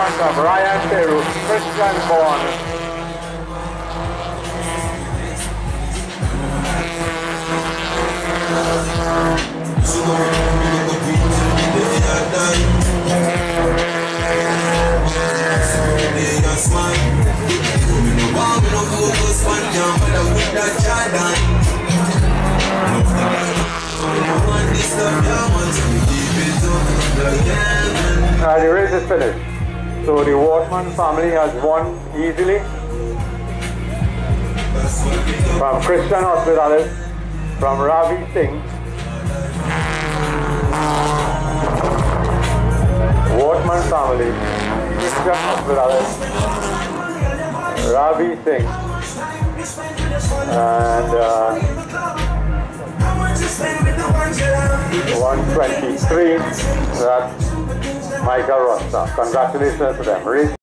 front of Ryan Peru, Christian Bond. The race is finished. So the Wortman family has won easily. From Christian Hospitales, from Ravi Singh, Wortman family, Christian Hospitales, Ravi Singh, and 123, that's Michael Rosta. Congratulations to them.